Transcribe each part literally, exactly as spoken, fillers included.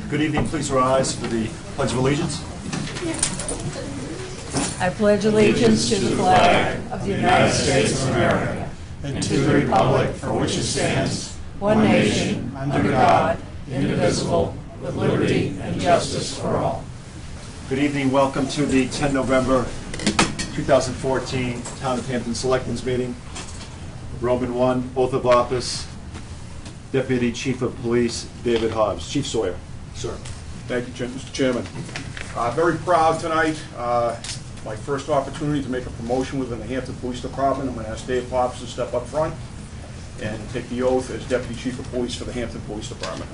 Good evening. Please rise for the Pledge of Allegiance. I pledge allegiance to the flag of the United States of America and to the republic for which it stands, one nation, under God, indivisible, with liberty and justice for all. Good evening. Welcome to the tenth November two thousand fourteen Town of Hampton Selectmen's Meeting. Roman one, Oath of Office, Deputy Chief of Police David Hobbs. Chief Sawyer. Sir. Thank you, Mister Chairman. Uh, very proud tonight. Uh, my first opportunity to make a promotion within the Hampton Police Department. I'm going to ask Dave Hobbs to step up front and take the oath as Deputy Chief of Police for the Hampton Police Department.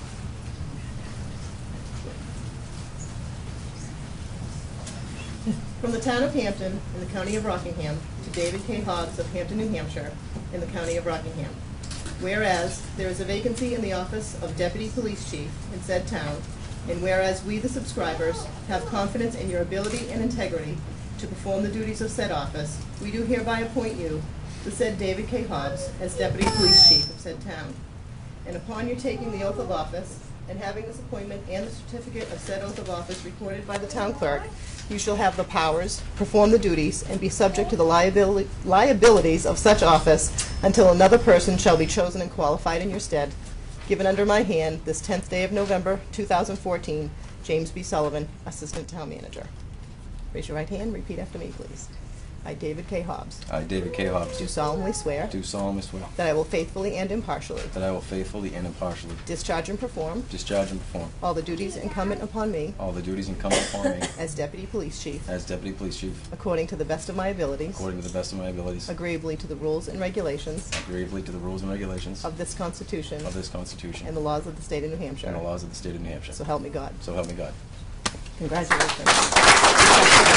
From the town of Hampton in the county of Rockingham to David K. Hobbs of Hampton, New Hampshire in the county of Rockingham. Whereas there is a vacancy in the office of Deputy Police Chief in said town, and whereas we, the subscribers, have confidence in your ability and integrity to perform the duties of said office, we do hereby appoint you, the said David K. Hobbs, as Deputy Police Chief of said town. And upon your taking the oath of office and having this appointment and the certificate of said oath of office recorded by the town clerk, you shall have the powers, perform the duties, and be subject to the liability, liabilities of such office until another person shall be chosen and qualified in your stead. Given under my hand this tenth day of November two thousand fourteen, James B. Sullivan, Assistant Town Manager. Raise your right hand, repeat after me, please. I, David K. Hobbs, I, David K. Hobbs, do solemnly swear do solemnly swear that I will faithfully and impartially that I will faithfully and impartially discharge and perform discharge and perform all the duties incumbent upon me all the duties incumbent upon me as Deputy Police Chief, as Deputy Police Chief, according to the best of my abilities, according to the best of my abilities, agreeably to the rules and regulations agreeably to the rules and regulations of this Constitution of this Constitution and the laws of the state of New Hampshire. and the laws of the state of New Hampshire. So help me God. So help me God. Congratulations.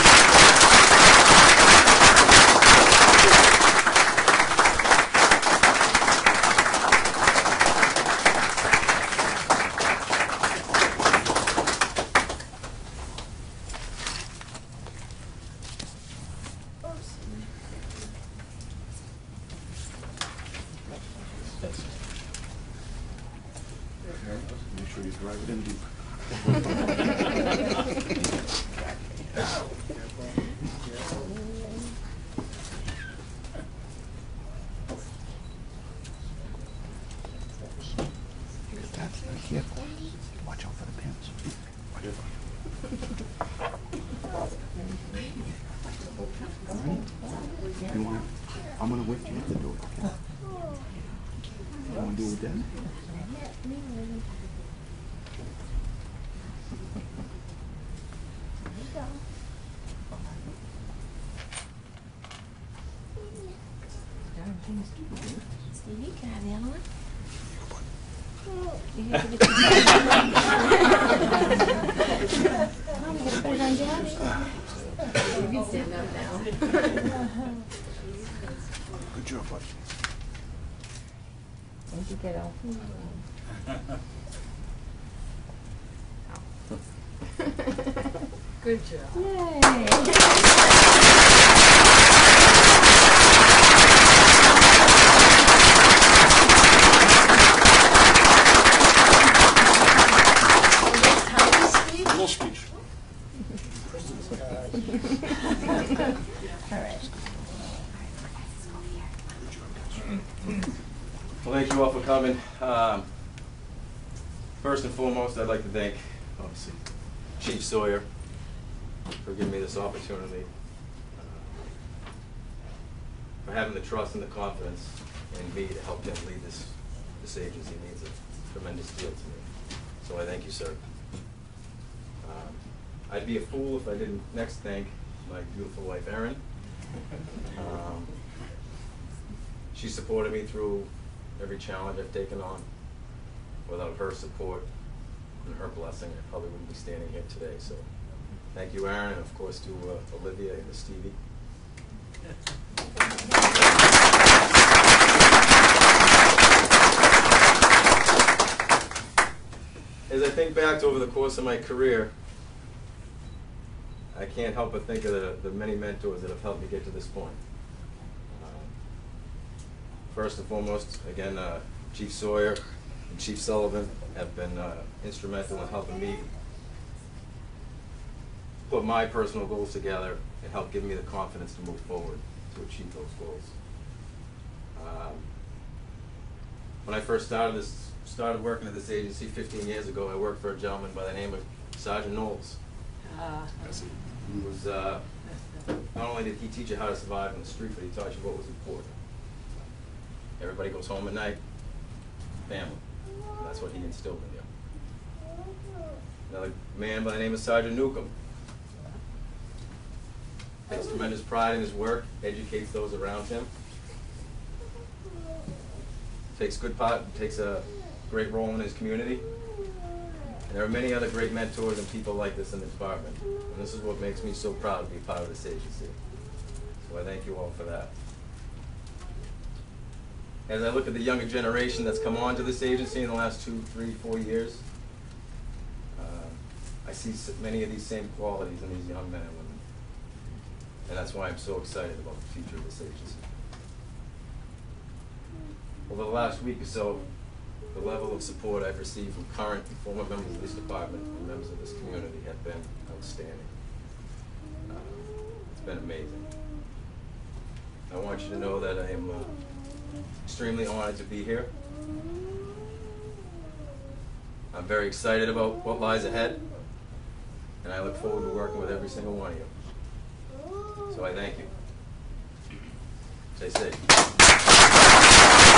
Make sure you drive it in deep. Watch out for the pins. You want? I'm gonna wait for you to do it. Okay? You want to do it then? Stevie, can I have the other one? You have to get Mom, you gotta put it on Josh. You can stand up now. Good job, buddy. Thank you, kiddo. Good job. Yay! Little speech. All right. Well, thank you all for coming. Um, first and foremost, I'd like to thank, obviously, Chief Sawyer for giving me this opportunity, uh, for having the trust and the confidence in me to help him lead this, this agency. It means a tremendous deal to me. So I thank you, sir. Um, I'd be a fool if I didn't next thank my beautiful wife, Erin. Um, she supported me through every challenge I've taken on. Without her support and her blessing, I probably wouldn't be standing here today. So thank you, Aaron, and of course to uh, Olivia and to Stevie. As I think back over the course of my career, I can't help but think of the, the many mentors that have helped me get to this point. Uh, first and foremost, again, uh, Chief Sawyer, and Chief Sullivan have been uh, instrumental in helping me put my personal goals together and help give me the confidence to move forward to achieve those goals. Um, when I first started this, started working at this agency fifteen years ago, I worked for a gentleman by the name of Sergeant Knowles. Uh, He was, uh, not only did he teach you how to survive on the street, but he taught you what was important. Everybody goes home at night, family. And that's what he instilled in you. Another man by the name of Sergeant Newcomb takes tremendous pride in his work, educates those around him, takes good part, takes a great role in his community. And there are many other great mentors and people like this in the department. And this is what makes me so proud to be part of this agency. So I thank you all for that. As I look at the younger generation that's come on to this agency in the last two, three, four years, uh, I see s- many of these same qualities in these young men and women. And that's why I'm so excited about the future of this agency. Over the last week or so, the level of support I've received from current and former members of this department and members of this community have been outstanding. Uh, it's been amazing. I want you to know that I am uh, extremely honored to be here. I'm very excited about what lies ahead, and I look forward to working with every single one of you. So I thank you. Stay safe.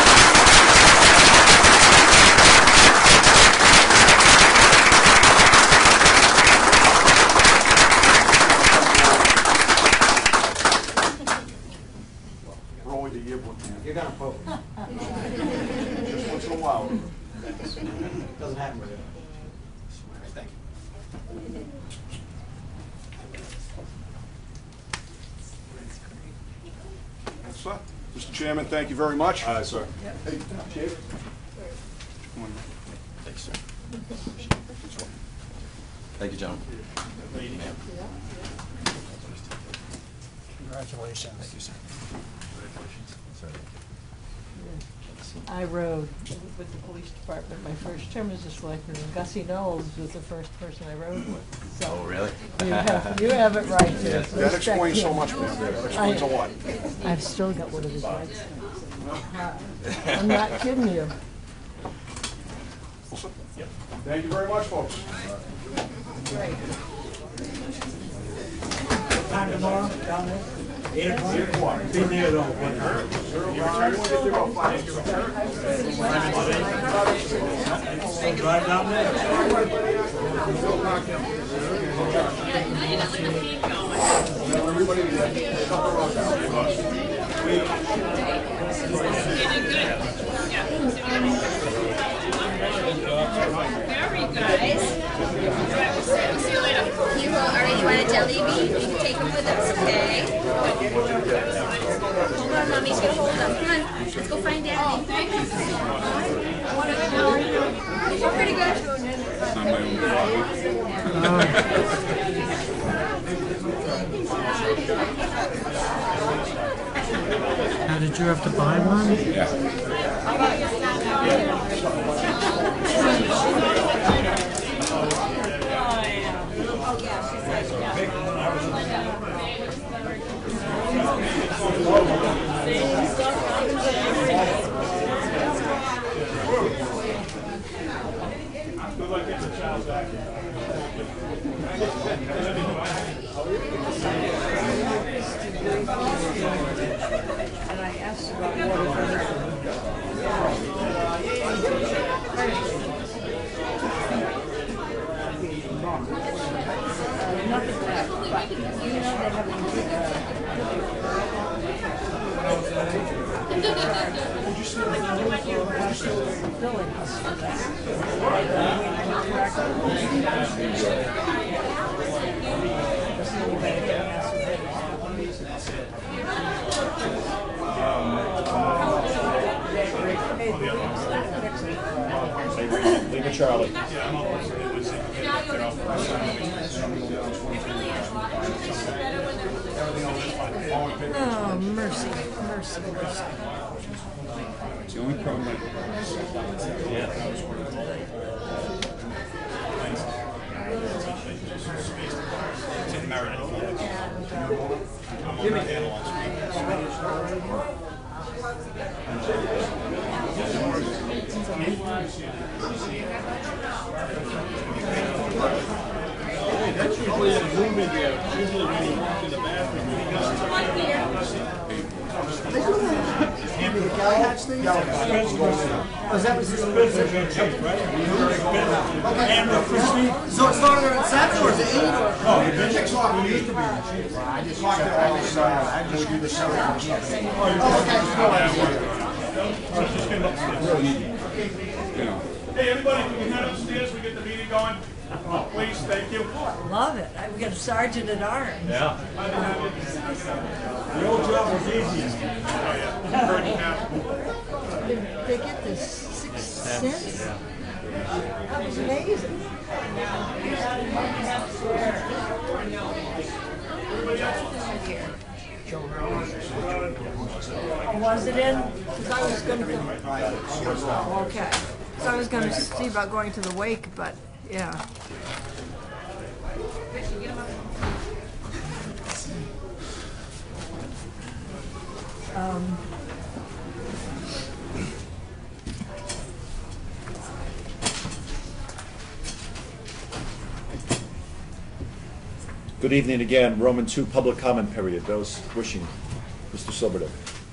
We're only the yearbook, man. You're gonna vote. Just once in a while. Doesn't happen very often. Thank you. Yes, sir. Mister Chairman, thank you very much. Aye, sir. Hey, Chief. Come on. Thank you, sir. Thank you, gentlemen. Ma'am. Congratulations. Thank you, sir. I rode with the police department my first term as a selectman, and Gussie Knowles was the first person I rode with. So Oh, really? you have, you have it right to Yes. That respect explains so him. much, man. That explains a lot. I've still got one of his rights. I'm not kidding you. Thank you very much, folks. Great. Time tomorrow, down there? Eight o'clock? Eight o'clock. Be there though. What time? Drive down there? You will, all right, you want a jelly bean? You can take them with us, okay? Hold on, mommy's gonna hold them. Come on, let's go find daddy. We're pretty good. Now, did you have to buy one? And I asked about water. Nothing left, but you know they have Leave it, Charlie. Oh, mercy, mercy, mercy. The only problem I it's in Meredith. I'm on the panel on That's usually a movement there. Usually when you walk in the bathroom, you Oh, that was his business, right? And So it started at seven or is it eight? Oh, the six o'clock we used to be. I just talked to all the I just do the seven. Hey, everybody, if we can head upstairs, we get the meeting going. Please, thank you. Love it. We got a sergeant at arms. yeah. The old job was easy. Did they get this six cents? That was amazing. Oh, was it in? Because I was going to. Okay. So I was going to see about going to the wake, but yeah. Um. Good evening again. Roman two, public comment period. Those wishing. Mister Silverdick.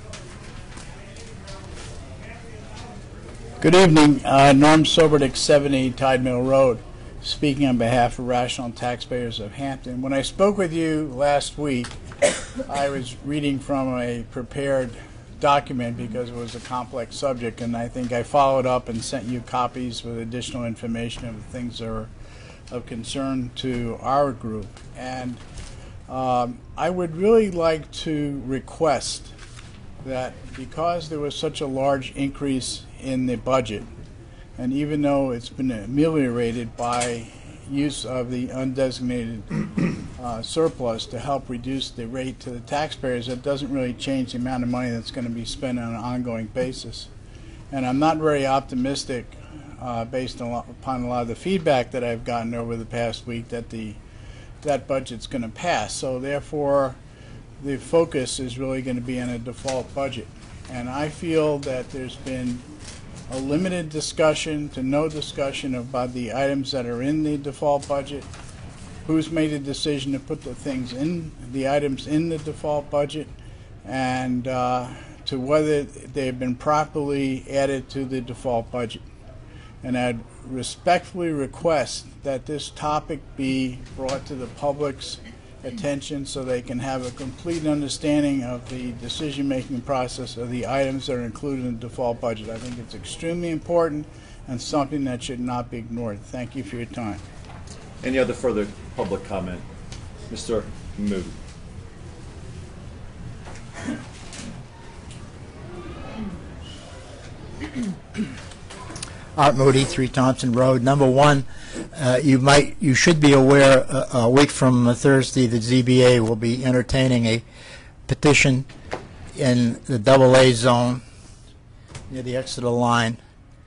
Good evening. Uh, Norm Silverdick, seventy Tide Mill Road, speaking on behalf of rational taxpayers of Hampton. When I spoke with you last week, I was reading from a prepared document because it was a complex subject, and I think I followed up and sent you copies with additional information of things that are of concern to our group. And um, I would really like to request that because there was such a large increase in the budget, and even though it's been ameliorated by use of the undesignated uh, surplus to help reduce the rate to the taxpayers, it doesn't really change the amount of money that's going to be spent on an ongoing basis. And I'm not very optimistic, uh, based on, upon a lot of the feedback that I've gotten over the past week, that the that budget's going to pass. So therefore, the focus is really going to be on a default budget. And I feel that there's been a limited discussion to no discussion about the items that are in the default budget, who's made a decision to put the things in, the items in the default budget, and uh, to whether they've been properly added to the default budget. And I'd respectfully request that this topic be brought to the public's attention so they can have a complete understanding of the decision-making process of the items that are included in the default budget. I think it's extremely important and something that should not be ignored. Thank you for your time. Any other further public comment? Mister Moody. Art Moody, three Thompson Road. Number one, uh, you might, you should be aware, uh, a week from uh, Thursday, the Z B A will be entertaining a petition in the double A zone near the Exeter line.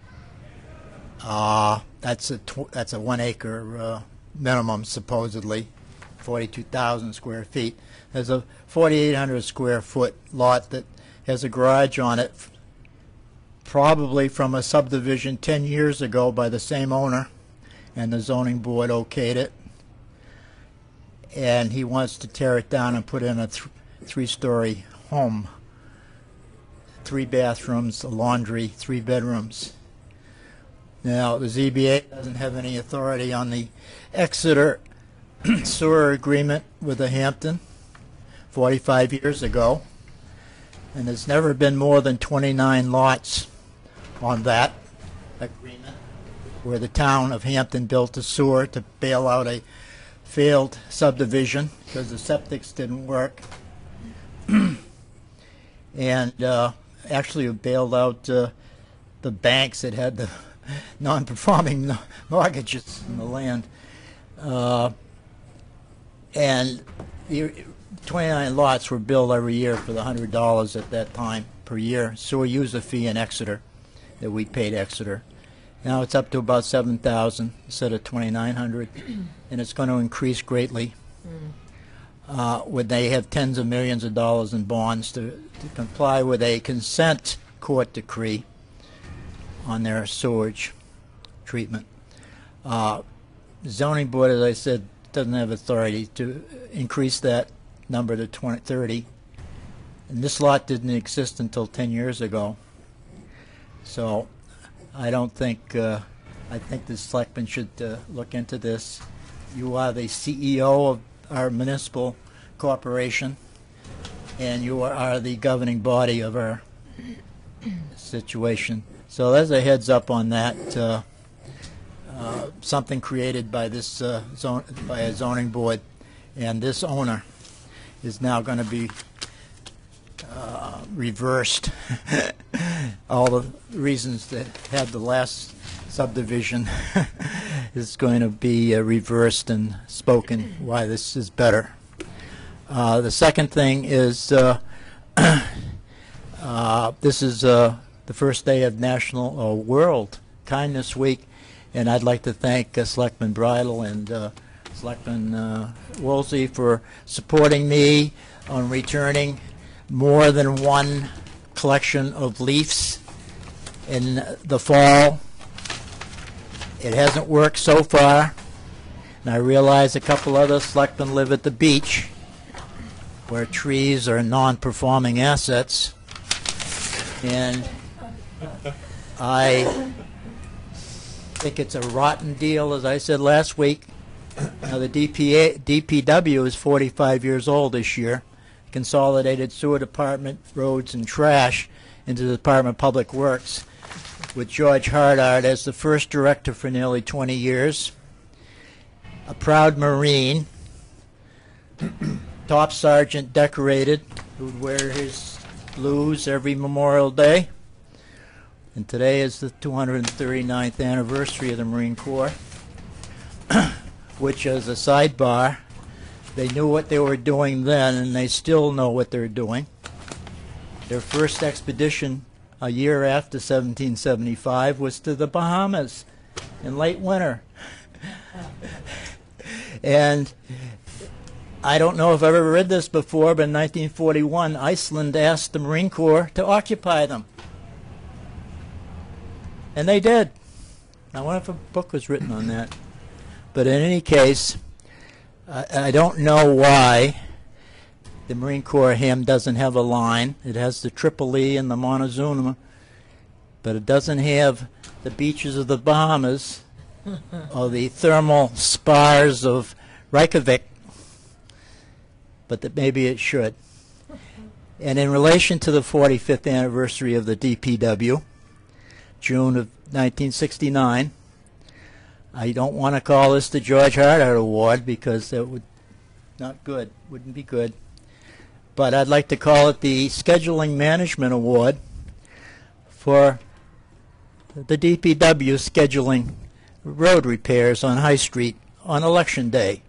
Uh, that's a tw that's a one acre uh, minimum, supposedly, forty-two thousand square feet. There's a forty-eight hundred square foot lot that has a garage on it, probably from a subdivision ten years ago by the same owner, and the zoning board okayed it. And he wants to tear it down and put in a th three-story home, three bathrooms, a laundry, three bedrooms. Now, the Z B A doesn't have any authority on the Exeter sewer agreement with the Hampton forty-five years ago, and there's never been more than twenty-nine lots on that agreement where the town of Hampton built a sewer to bail out a failed subdivision because the septics didn't work. And uh, actually bailed out uh, the banks that had the non-performing mortgages in the land. Uh, and the twenty-nine lots were billed every year for the one hundred dollars at that time per year sewer user fee in Exeter that we paid Exeter. Now it's up to about seven thousand instead of twenty-nine hundred, and it's going to increase greatly. Uh, when they have tens of millions of dollars in bonds to, to comply with a consent court decree on their sewage treatment. Uh, zoning board, as I said, doesn't have authority to increase that number to twenty, thirty. And this lot didn't exist until ten years ago. So I don't think, uh, I think the selectmen should uh, look into this. You are the C E O of our municipal corporation, and you are, are the governing body of our situation. So there's a heads up on that. Uh, uh, something created by this uh, zone, by a zoning board, and this owner is now going to be uh, reversed. All the reasons that had the last subdivision is going to be uh, reversed and spoken why this is better. Uh, the second thing is uh, uh, this is uh, the first day of National uh, World Kindness Week, and I'd like to thank uh, Selectman Bridle and uh, Selectman uh, Woolsey for supporting me on returning more than one collection of leaves in the fall. It hasn't worked so far, and I realize a couple other selectmen live at the beach where trees are non-performing assets, and I think it's a rotten deal, as I said last week. Now the D P A, D P W is forty-five years old this year. Consolidated Sewer Department, Roads, and Trash into the Department of Public Works, with George Hardart as the first director for nearly twenty years. A proud Marine, top sergeant decorated, who would wear his blues every Memorial Day. And today is the two hundred thirty-ninth anniversary of the Marine Corps, which, as a sidebar, they knew what they were doing then, and they still know what they're doing. Their first expedition a year after seventeen seventy-five was to the Bahamas in late winter. And I don't know if I've ever read this before, but in nineteen forty-one, Iceland asked the Marine Corps to occupy them. And they did. I wonder if a book was written on that. But in any case, I, I don't know why the Marine Corps hymn doesn't have a line. It has the Tripoli and the Montezuma, but it doesn't have the beaches of the Bahamas or the thermal spars of Reykjavik, but that maybe it should. And in relation to the forty-fifth anniversary of the D P W, June of nineteen sixty-nine, I don't want to call this the George Hardart Award because that would not good, wouldn't be good. But I'd like to call it the Scheduling Management Award for the D P W scheduling road repairs on High Street on Election Day.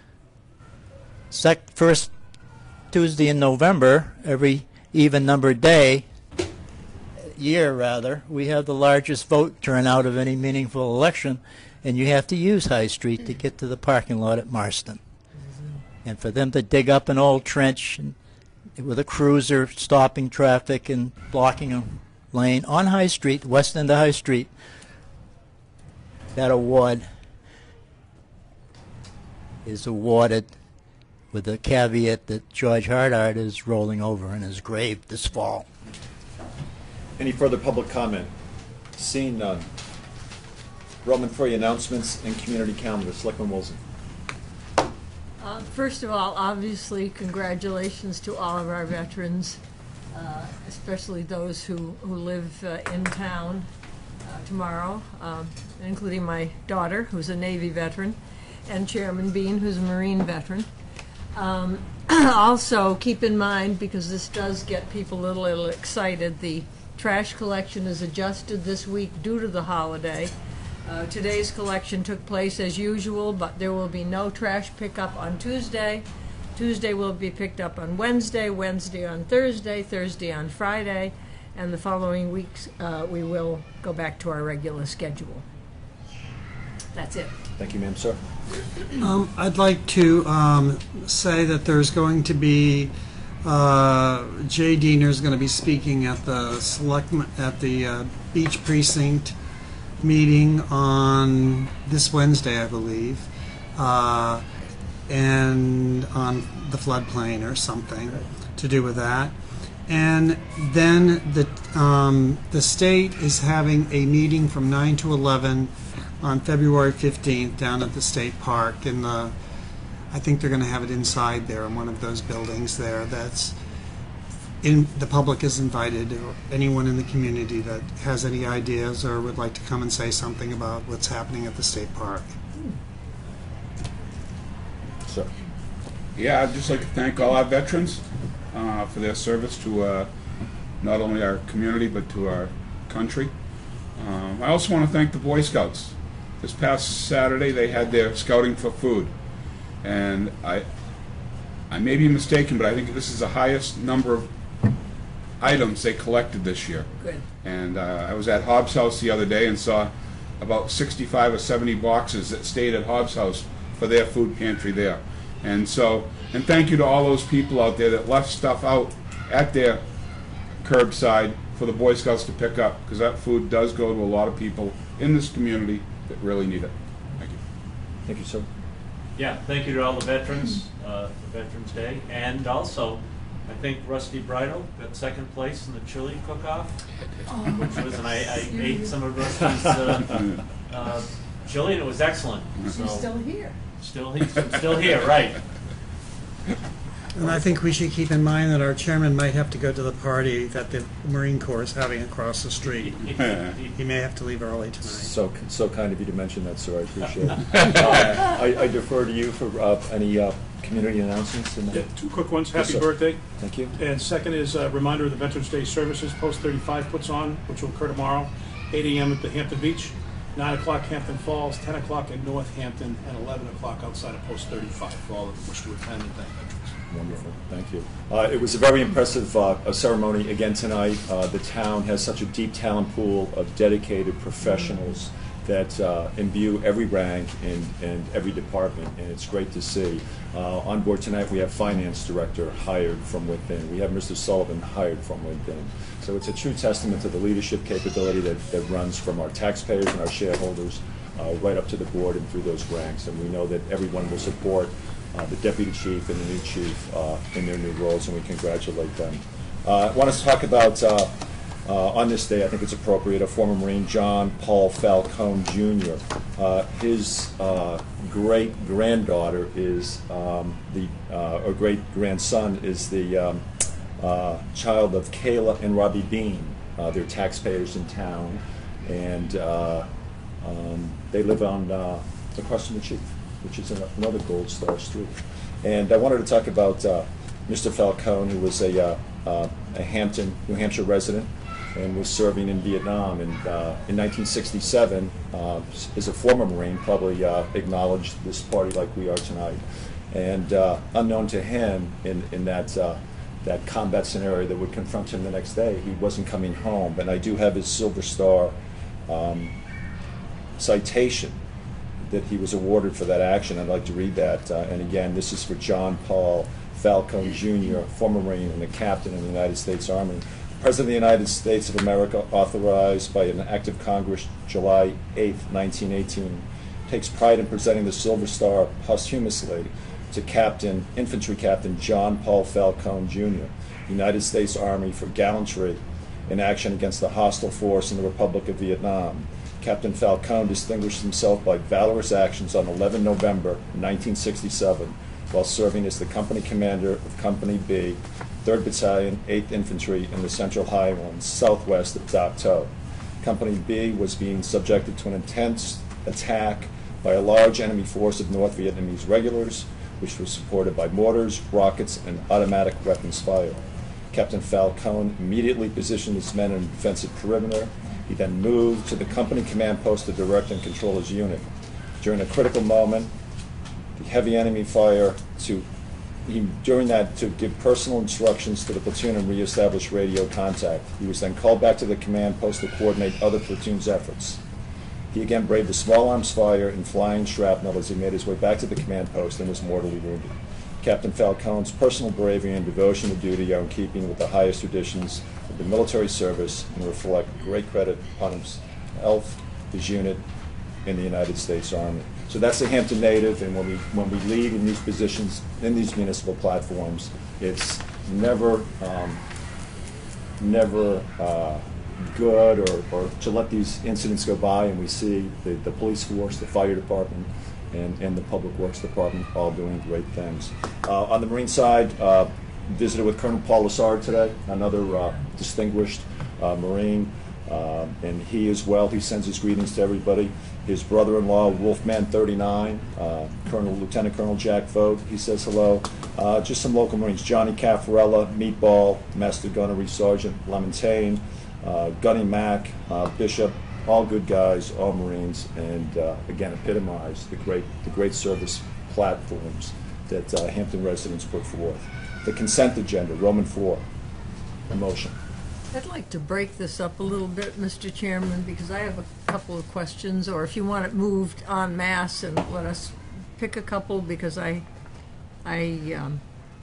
Sec first Tuesday in November, every even-numbered day, year rather, we have the largest vote turnout of any meaningful election, and you have to use High Street to get to the parking lot at Marston. And for them to dig up an old trench and, with a cruiser stopping traffic and blocking a lane on High Street, west end of High Street, that award is awarded with the caveat that George Hardart is rolling over in his grave this fall. Any further public comment? Seeing none. Roman, for your announcements and community calendar. Selectman Wilson. Uh, first of all, obviously, congratulations to all of our veterans, uh, especially those who, who live uh, in town uh, tomorrow, um, including my daughter, who's a Navy veteran, and Chairman Bean, who's a Marine veteran. Um, also, keep in mind, because this does get people a little, little excited, the trash collection is adjusted this week due to the holiday. Uh, today's collection took place as usual, but there will be no trash pickup on Tuesday. Tuesday will be picked up on Wednesday, Wednesday on Thursday, Thursday on Friday, and the following weeks, uh, we will go back to our regular schedule. That's it. Thank you, ma'am. Sir? Um, I'd like to um, say that there's going to be uh, Jay Diener is going to be speaking at the select at the uh, Beach Precinct meeting on this Wednesday, I believe, uh, and on the floodplain or something to do with that. And then the um, the state is having a meeting from nine to eleven on February fifteenth down at the state park in the, I think they're going to have it inside there in one of those buildings there. That's in, the public is invited, or anyone in the community that has any ideas or would like to come and say something about what's happening at the state park. Sir? Yeah, I'd just like to thank all our veterans uh, for their service to uh, not only our community but to our country. Um, I also want to thank the Boy Scouts. This past Saturday they had their scouting for food, and I I may be mistaken, but I think this is the highest number of items they collected this year. Good. And uh, I was at Hobbs House the other day and saw about sixty-five or seventy boxes that stayed at Hobbs House for their food pantry there. And so, and thank you to all those people out there that left stuff out at their curbside for the Boy Scouts to pick up, because that food does go to a lot of people in this community that really need it. Thank you. Thank you, sir. Yeah, thank you to all the veterans uh, for Veterans Day, and also I think Rusty Bridle got second place in the chili cook-off, which was, and I, I ate some of Rusty's uh, uh, chili, and it was excellent. So, He's still here. still, he, still here, right? And I think we should keep in mind that our chairman might have to go to the party that the Marine Corps is having across the street. He may have to leave early tonight. So, so kind of you to mention that, sir. I appreciate it. uh, I, I defer to you for uh, any uh, community announcements. In Yeah, two quick ones. Yes, Happy sir. birthday. Thank you. And second is a reminder of the Veterans Day services Post thirty-five puts on, which will occur tomorrow, eight A M at the Hampton Beach, nine o'clock Hampton Falls, ten o'clock in Northampton, and eleven o'clock outside of Post thirty-five for all who wish to attend and thank veterans. Wonderful, thank you. Uh, it was a very impressive uh, a ceremony again tonight. Uh, the town has such a deep talent pool of dedicated professionals that uh, imbue every rank and, and every department, and it's great to see. Uh, on board tonight we have finance director hired from within. We have Mister Sullivan hired from within. So it's a true testament to the leadership capability that, that runs from our taxpayers and our shareholders uh, right up to the board and through those ranks, and we know that everyone will support Uh, the deputy chief and the new chief uh, in their new roles, and we congratulate them. Uh, I want to talk about, uh, uh, on this day, I think it's appropriate, a former Marine, John Paul Falcone Junior Uh, his uh, great-granddaughter is um, the, uh, or great-grandson is the um, uh, child of Kayla and Robbie Bean. Uh, they're taxpayers in town, and uh, um, they live on uh, across from the chief, which is another Gold Star street. And I wanted to talk about uh, Mister Falcone, who was a, uh, uh, a Hampton, New Hampshire resident and was serving in Vietnam. And uh, in nineteen sixty-seven, uh, as a former Marine, probably uh, acknowledged this party like we are tonight. And uh, unknown to him, in, in that, uh, that combat scenario that would confront him the next day, he wasn't coming home. And I do have his Silver Star um, citation that he was awarded for that action. I'd like to read that. Uh, and again, this is for John Paul Falcone Junior, former Marine and a captain in the United States Army. The President of the United States of America, authorized by an act of Congress July eighth, nineteen eighteen, takes pride in presenting the Silver Star posthumously to Captain, Infantry Captain John Paul Falcone Junior, United States Army, for gallantry in action against the hostile force in the Republic of Vietnam. Captain Falcone distinguished himself by valorous actions on eleven November nineteen sixty-seven while serving as the company commander of Company B, third Battalion, eighth Infantry in the Central Highlands, southwest of Dak To. Company B was being subjected to an intense attack by a large enemy force of North Vietnamese regulars, which was supported by mortars, rockets, and automatic weapons fire. Captain Falcone immediately positioned his men in a defensive perimeter. He then moved to the company command post to direct and control his unit. During a critical moment, the heavy enemy fire to he, during that, to give personal instructions to the platoon and reestablish radio contact. He was then called back to the command post to coordinate other platoon's efforts. He again braved the small arms fire and flying shrapnel as he made his way back to the command post and was mortally wounded. Captain Falcone's personal bravery and devotion to duty are in keeping with the highest traditions of the military service and reflect great credit upon himself, his unit, in the United States Army. So that's a Hampton native, and when we when we lead in these positions, in these municipal platforms, it's never um, never uh, good or, or to let these incidents go by, and we see the, the police force, the fire department, and, and the public works department all doing great things. Uh, on the Marine side, uh, visited with Colonel Paul Lassard today, another uh, distinguished uh, Marine, uh, and he as well, he sends his greetings to everybody. His brother-in-law, Wolfman thirty-nine, uh, Colonel Lieutenant Colonel Jack Vogt, he says hello. Uh, just some local Marines, Johnny Caffarella, Meatball, Master Gunnery Sergeant Lamontagne, uh, Gunny Mack, uh, Bishop, all good guys, all Marines, and uh, again epitomize the great, the great service platforms that uh, Hampton residents put forth. The consent agenda, Roman four, a motion. I'd like to break this up a little bit, Mister Chairman, because I have a couple of questions, or if you want it moved en masse and let us pick a couple, because I, I, um,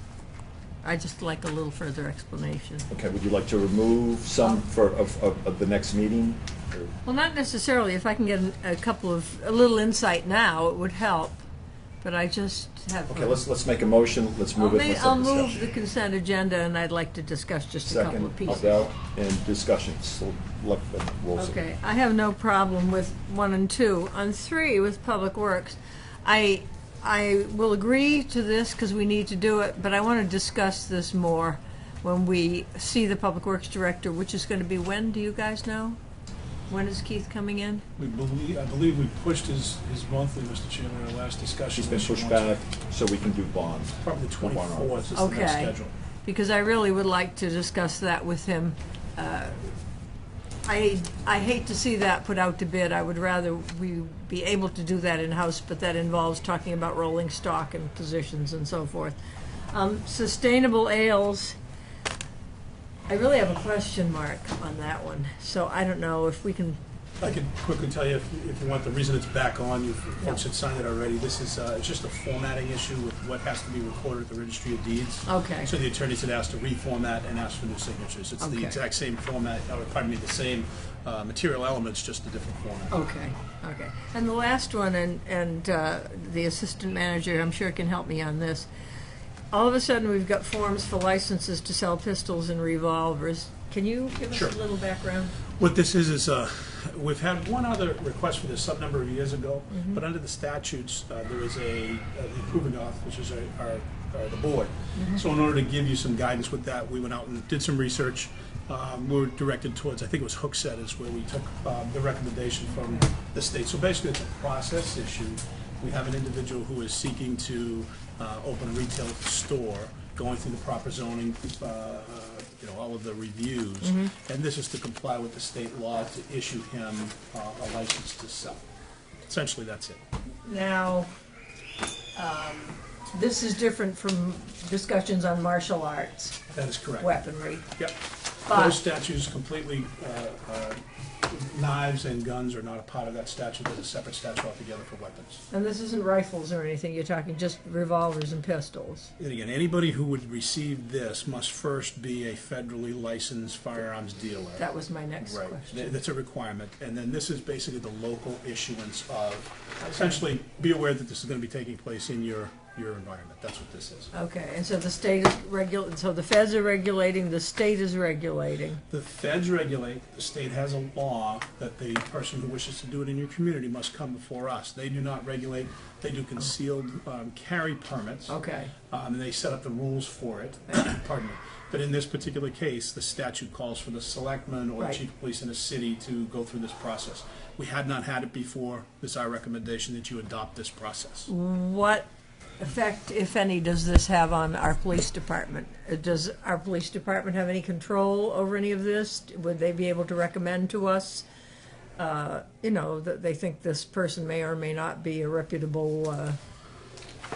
I just like a little further explanation. Okay, would you like to remove some for of, of, of the next meeting? Or? Well, not necessarily. If I can get an, a couple of a little insight now, it would help. But I just have. Okay, let's let's make a motion. Let's move I'll it. ma- Let's I'll have move discussion. the consent agenda, and I'd like to discuss just a couple of Second, pieces. Adele, and discussions. So, let, we'll see. Okay, I have no problem with one and two. On three, with Public Works, I I will agree to this because we need to do it, but I want to discuss this more when we see the Public Works Director, which is going to be when, do you guys know? When is Keith coming in? We believe, I believe we pushed his, his monthly, Mister Chairman, in our last discussion. She's been pushed back so we can do bonds. Probably the twenty-fourth is the Okay. next schedule. Because I really would like to discuss that with him. Uh, I, I hate to see that put out to bid. I would rather we be able to do that in-house, but that involves talking about rolling stock and positions and so forth. Um, Sustainable ales, I really have a question mark on that one. So I don't know if we can. I could quickly tell you, if, if you want, the reason it's back on, you folks Yeah. had signed it already. This is, uh, it's just a formatting issue with what has to be recorded at the Registry of Deeds. Okay. So the attorneys had asked to reformat and ask for new signatures. It's the Okay. exact same format, or pardon me, the same uh, material elements, just a different format. Okay, okay. And the last one, and, and uh, the assistant manager, I'm sure can help me on this. All of a sudden, we've got forms for licenses to sell pistols and revolvers. Can you give us Sure. a little background? What this is, is uh, we've had one other request for this some number of years ago, but under the statutes, uh, there is a, uh, the approving office, which is our, our, our the board. So in order to give you some guidance with that, we went out and did some research. Um, we were directed towards, I think it was Hookset is where we took um, the recommendation from the state. So basically, it's a process issue. We have an individual who is seeking to uh, open a retail store, going through the proper zoning, uh, you know, all of the reviews, and this is to comply with the state law to issue him uh, a license to sell. Essentially, that's it. Now, um, this is different from discussions on martial arts That is correct. weaponry. Yep. But- Those statutes completely, uh, uh, knives and guns are not a part of that statute. There's a separate statute altogether for weapons. And this isn't rifles or anything, you're talking just revolvers and pistols. And again, anybody who would receive this must first be a federally licensed firearms dealer. That was my next Right, question. Th- that's a requirement, and then this is basically the local issuance of, essentially, be aware that this is gonna be taking place in your, your environment, that's what this is. Okay, and so the state is regul, so the feds are regulating, the state is regulating. The feds regulate, the state has a law that the person who wishes to do it in your community must come before us. They do not regulate, they do concealed um, carry permits. Okay. Um, and they set up the rules for it, pardon me. But in this particular case, the statute calls for the selectman or Right. chief of police in a city to go through this process. We had not had it before. It's our recommendation that you adopt this process. What effect, if any, does this have on our police department? Uh, Does our police department have any control over any of this? Would they be able to recommend to us, uh, you know, that they think this person may or may not be a reputable uh,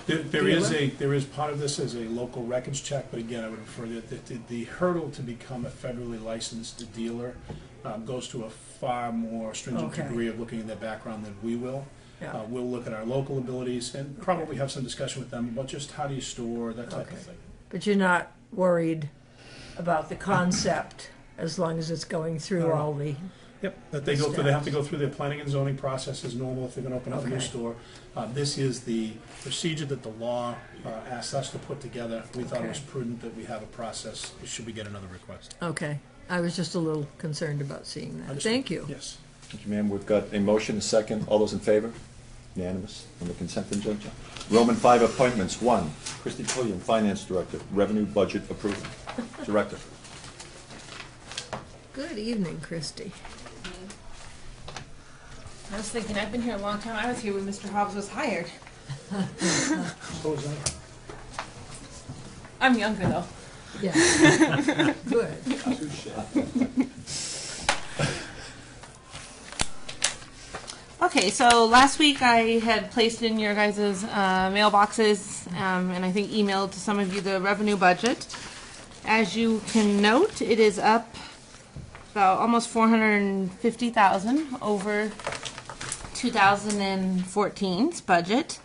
There, there Do you is want- a, there is part of this as a local records check, but again, I would refer that the, the, the hurdle to become a federally licensed dealer um, goes to a far more stringent Okay. degree of looking at their background than we will. Yeah. Uh, we'll look at our local abilities and probably have some discussion with them about just how do you store, that type Okay. of thing. But you're not worried about the concept as long as it's going through No. all the, Yep, that they go through, they have to go through their planning and zoning process as normal if they're gonna open up a new Okay. store. Uh, this is the procedure that the law, uh, asks us to put together. We thought it was Okay. prudent that we have a process, should we get another request. okay. I was just a little concerned about seeing that. Understood. Thank you. Yes. Thank you, ma'am. We've got a motion, a second. All those in favor? Unanimous on the consent agenda. Roman five appointments. One, Christy Pulliam, Finance Director, Revenue Budget Approval Director. Good evening, Christy. I was thinking, I've been here a long time. I was here when Mister Hobbs was hired. So is that. I'm younger though. Yeah. Good. Okay, so last week I had placed in your guys' uh, mailboxes, um, and I think emailed to some of you the revenue budget. As you can note, it is up about almost four hundred fifty thousand over two thousand fourteen's budget.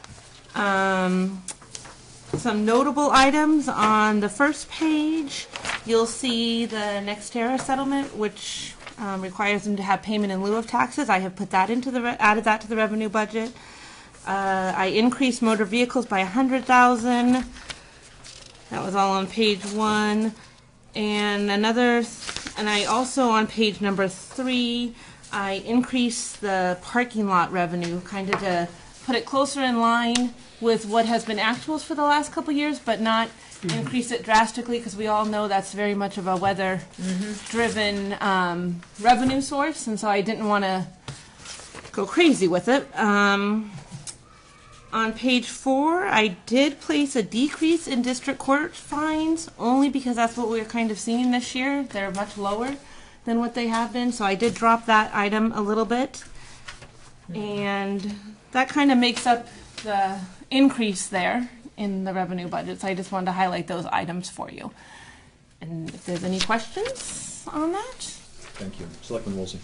Um, some notable items on the first page. You'll see the Nextera settlement, which um, requires them to have payment in lieu of taxes. I have put that into the re added that to the revenue budget. Uh, I increased motor vehicles by a hundred thousand. That was all on page one. And another, and I also on page number three, I increased the parking lot revenue, kind of to put it closer in line with what has been actuals for the last couple years, but not increase it drastically, because we all know that's very much of a weather-driven um, revenue source, and so I didn't want to go crazy with it. Um, on page four, I did place a decrease in district court fines, only because that's what we're kind of seeing this year. They're much lower than what they have been, so I did drop that item a little bit. And that kind of makes up the increase there in the revenue budget, so I just wanted to highlight those items for you. And if there's any questions on that? Thank you. Selectman Woolsey.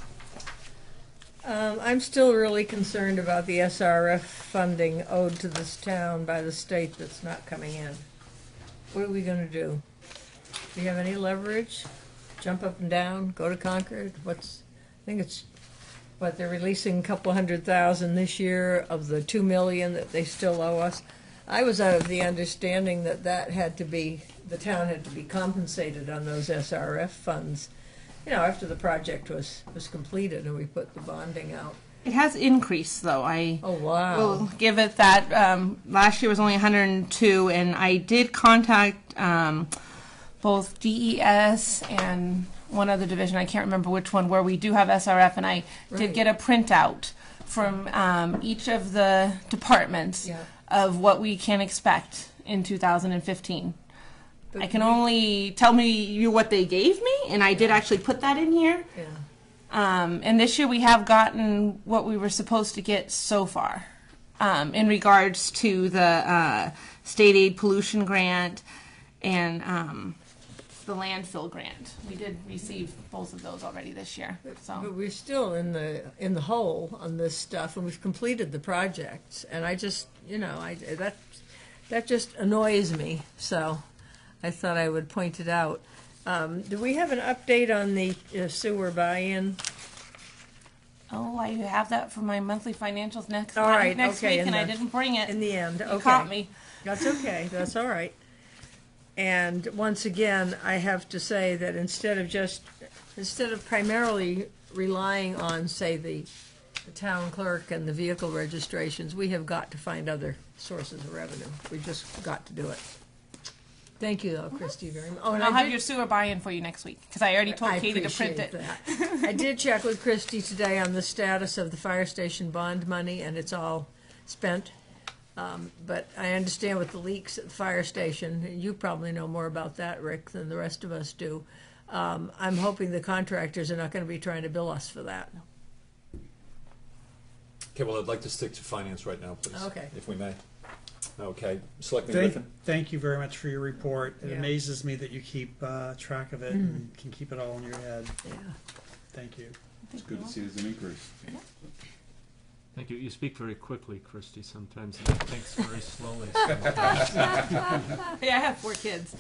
Um, I'm still really concerned about the S R F funding owed to this town by the state that's not coming in. What are we gonna do? Do you have any leverage? Jump up and down, go to Concord? What's, I think it's, what, they're releasing a couple hundred thousand this year of the two million that they still owe us. I was out of the understanding that that had to be, the town had to be compensated on those S R F funds, you know, after the project was, was completed and we put the bonding out. It has increased, though. I Oh, wow. will give it that. Um, last year was only one hundred two, and I did contact um, both D E S and one other division, I can't remember which one, where we do have S R F, and I Right. did get a printout from um, each of the departments Yeah. of what we can expect in two thousand fifteen. But I can we- only tell me you what they gave me, and I did actually put that in here. Yeah. Um, and this year we have gotten what we were supposed to get so far um, in regards to the uh, state aid pollution grant and um, the landfill grant. We did receive both of those already this year. But So we're still in the, in the hole on this stuff, and we've completed the projects, and I just, you know, I, that, that just annoys me, so I thought I would point it out. Um, do we have an update on the uh, sewer buy-in? oh, I have that for my monthly financials next All right, next okay, week, in and I the- didn't bring it. In the end, You okay. caught me. That's okay, that's all right. And once again, I have to say that instead of just, instead of primarily relying on, say, the, the town clerk and the vehicle registrations, we have got to find other sources of revenue. We just got to do it. Thank you, though, Christy, very much. Oh, And and I'll I have did- your sewer buy-in for you next week, because I already told I Katie to print it. appreciate that. I did check with Christy today on the status of the fire station bond money, and it's all spent. Um, but I understand with the leaks at the fire station, you probably know more about that, Rick, than the rest of us do. Um, I'm hoping the contractors are not going to be trying to bill us for that. Okay, well, I'd like to stick to finance right now, please. Okay. If we may. Okay. Selectman Thank, Griffin? thank you very much for your report. It Yeah. amazes me that you keep uh, track of it and can keep it all in your head. Yeah. Thank you. It's good to see there's an increase. Thank you. You speak very quickly, Christy, sometimes, and it thinks very slowly. Hey, I have four kids.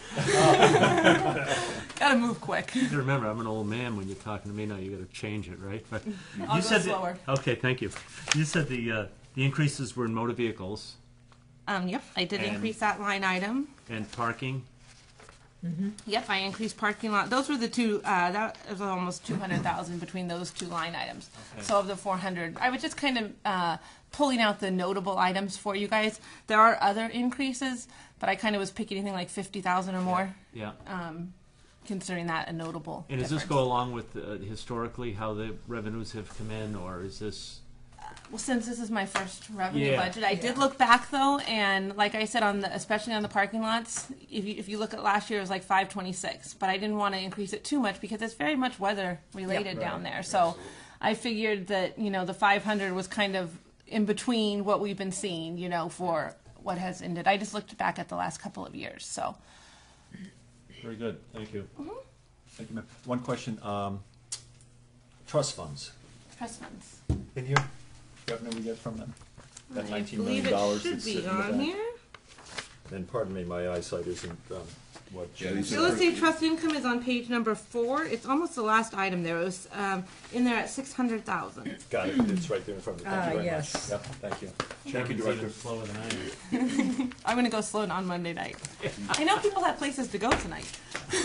Gotta move quick. You gotta remember, I'm an old man when you're talking to me now. You gotta change it, right? But I'll you go said that- slower. Okay, thank you. You said the uh, the increases were in motor vehicles Um, yep, I did And- increase that line item. and parking. Yep, I increased parking lot. Those were the two, uh, that was almost two hundred thousand between those two line items. Okay. So of the four hundred, I was just kind of, uh, pulling out the notable items for you guys. There are other increases, but I kind of was picking anything like fifty thousand or more, Yeah. um, considering that a notable And does this difference. go along with uh, historically how the revenues have come in, or is this? Well, since this is my first revenue Yeah. budget, I did look back though, and like I said, on the especially on the parking lots, if you if you look at last year, it was like five twenty six. But I didn't want to increase it too much because it's very much weather related down there. So I figured that you know the five hundred was kind of in between what we've been seeing, you know, for what has ended. I just looked back at the last couple of years. So Very good. Thank you. Thank you, ma'am. One question. Um, trust funds. trust funds. In here? Revenue we get from them? That I nineteen believe million dollars it should that's be sitting in the on bank? here. And pardon me, my eyesight isn't um, what. Yeah, these Real estate trust income is on page number four. It's almost the last item there. It was um, in there at six hundred thousand. Got it. It's right there in front of me. Thank Ah, you very yes. much. Yep, thank you. Thank you, Chairman's Director. even slower than I am. I'm gonna go slow on Monday night. I know people have places to go tonight.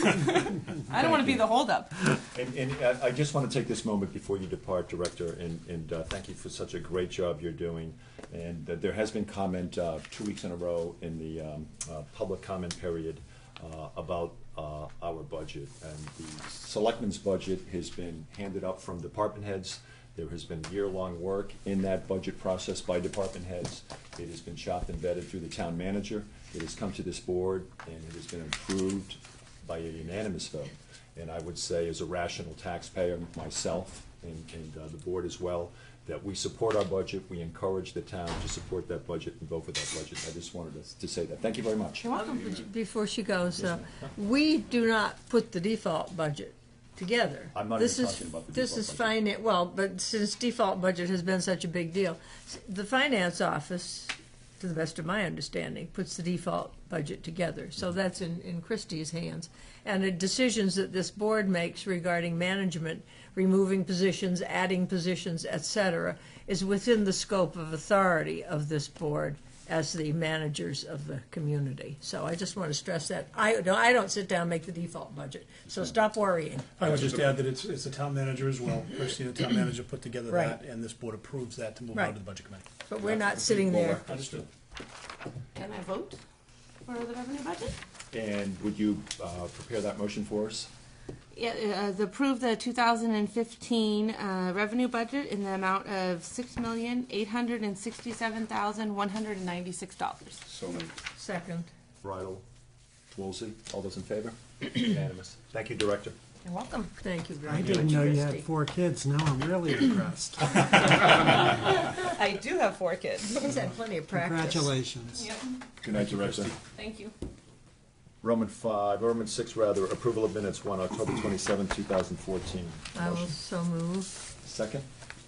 I don't want to be the holdup. And, and uh, I just want to take this moment before you depart, Director, and, and uh, thank you for such a great job you're doing. And uh, there has been comment uh, two weeks in a row in the um, uh, public comment period uh, about uh, our budget. And the selectmen's budget has been handed up from department heads. There has been year-long work in that budget process by department heads. It has been chopped and vetted through the town manager. It has come to this board, and it has been approved by a unanimous vote. And I would say, as a rational taxpayer myself, and, and uh, the board as well, that we support our budget, we encourage the town to support that budget and vote for that budget. I just wanted to, to say that. Thank you very much. You're welcome. Before she goes, uh, we do not put the default budget together. I'm not This even is- talking about the This default is budget. finance, well, but since default budget has been such a big deal, the finance office, to the best of my understanding, puts the default budget together. So that's in, in Christie's hands. And the decisions that this board makes regarding management, removing positions, adding positions, et cetera, is within the scope of authority of this board as the managers of the community. So I just want to stress that. I, no, I don't sit down and make the default budget, so stop worrying. I would just add that it's, it's the town manager as well. Christie, the town manager, put together Right. that, and this board approves that to move Right. on to the budget committee. But we're not sitting there. Understood. Can I vote for the revenue budget? And would you uh, prepare that motion for us? Yeah, uh, the approve the two thousand fifteen uh, revenue budget in the amount of six million eight hundred and sixty-seven thousand one hundred and ninety-six dollars. So moved. Second. Bridle, Woolsey, all those in favor? Unanimous. Thank you, Director. You're welcome. Thank you very I much, didn't know you had Christie. four kids. Now I'm really impressed. I do have four kids. He's had plenty of practice. Congratulations. Yep. Good night, Director. Thank you. Roman five, Roman six, rather, approval of minutes, one, October twenty-seventh, two thousand fourteen. I will Motion. so move. Second?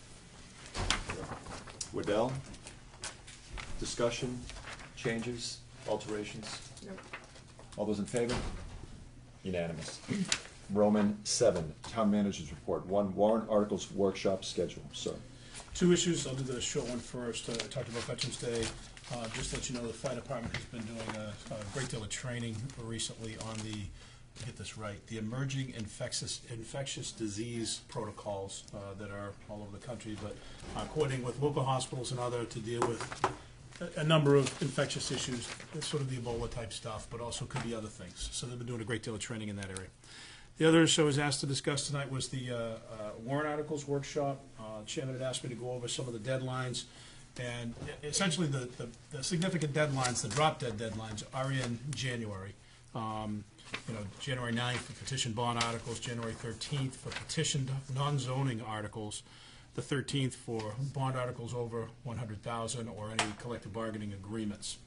Waddell? Discussion, changes, alterations? Nope. All those in favor? Unanimous. Roman seven, Town Manager's Report. One, warrant articles workshop schedule. Sir. Two issues, I'll do the short one first. Uh, I talked about Veterans Day. Uh, Just to let you know, the fire department has been doing a a great deal of training recently on the, to get this right, the emerging infectious, infectious disease protocols uh, that are all over the country, but uh, coordinating with local hospitals and other to deal with a- a number of infectious issues, It's sort of the Ebola type stuff, but also could be other things. So they've been doing a great deal of training in that area. The other issue I was asked to discuss tonight was the uh, uh, warrant articles workshop. Uh, Chairman had asked me to go over some of the deadlines, and e- essentially the, the, the significant deadlines, the drop dead deadlines, are in January. Um, you know, January ninth for petition bond articles, January thirteenth for petitioned non-zoning articles, the thirteenth for bond articles over one hundred thousand or any collective bargaining agreements.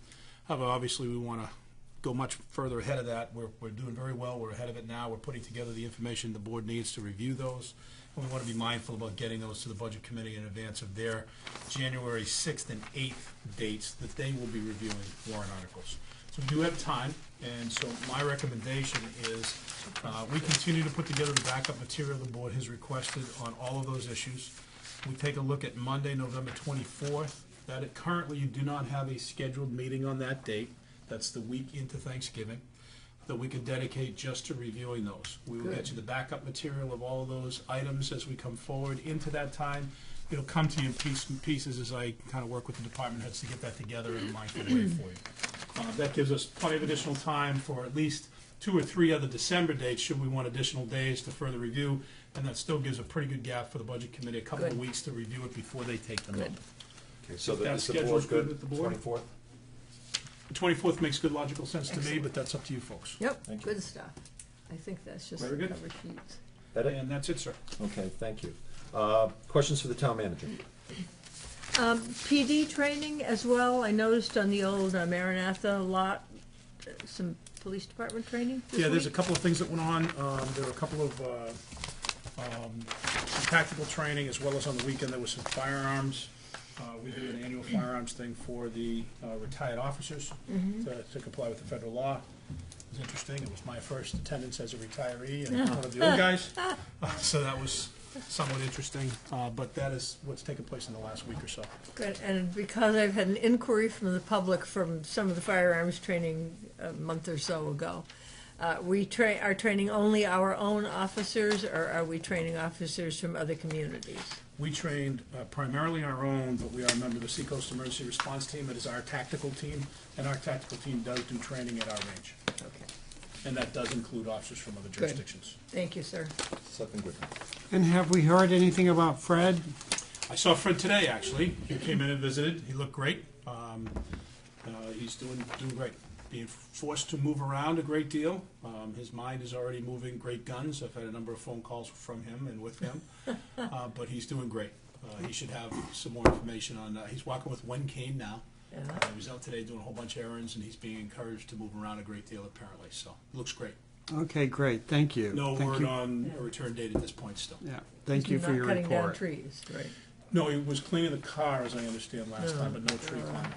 However, obviously, we want to go much further ahead of that. We're, we're doing very well. We're ahead of it now. We're putting together the information the board needs to review those. And we want to be mindful about getting those to the Budget Committee in advance of their January sixth and eighth dates that they will be reviewing warrant articles. So we do have time, and so my recommendation is uh, we continue to put together the backup material the board has requested on all of those issues. We take a look at Monday, November twenty-fourth. That it, currently you do not have a scheduled meeting on that date. That's the week into Thanksgiving, that we could dedicate just to reviewing those. We will get you the backup material of all of those items as we come forward into that time. It'll come to you in piece, pieces as I kind of work with the department heads to get that together in a mindful way for you. Uh, that gives us plenty of additional time for at least two or three other December dates should we want additional days to further review, and that still gives a pretty good gap for the Budget Committee, a couple of Good. weeks to review it before they take them up. Okay, so If the, that is the schedule's board good good, with the board? twenty-fourth? The twenty-fourth makes good logical sense to me, but that's up to you folks. Yep, Thank you. good stuff. I think that's just Very the good. cover sheets. That it? And that's it, sir. Okay, thank you. Uh, Questions for the town manager? Um, P D training as well, I noticed on the old uh, Maranatha lot, uh, some police department training this Yeah, there's a week? couple of things that went on. Um, There were a couple of uh, um, some tactical training, as well as on the weekend, there was some firearms. Uh, We do an annual firearms thing for the uh, retired officers to to comply with the federal law. It was interesting. It was my first attendance as a retiree and one of the old guys. Uh, So that was somewhat interesting, uh, but that is what's taken place in the last week or so. Good, and because I've had an inquiry from the public from some of the firearms training a month or so ago, uh, we tra- are training only our own officers, or are we training officers from other communities? We trained uh, primarily our own, but we are a member of the Seacoast Emergency Response Team. It is our tactical team, and our tactical team does do training at our range. Okay, And that does include officers from other jurisdictions. thank you, sir. Selectman Whitman. And have we heard anything about Fred? I saw Fred today, actually. He came in and visited. He looked great. Um, uh, he's doing doing great. Being forced to move around a great deal. Um, his mind is already moving great guns. I've had a number of phone calls from him and with him. Uh, but he's doing great. Uh, he should have some more information on that. He's walking with one cane now. Yeah. Uh, he was out today doing a whole bunch of errands, and he's being encouraged to move around a great deal, apparently. So, looks great. Okay, great, thank you. No Thank word you. on a return date at this point still. Yeah, thank you for your Not cutting down report. trees, right. No, he was cleaning the car, as I understand, last No. time, but no tree climbing.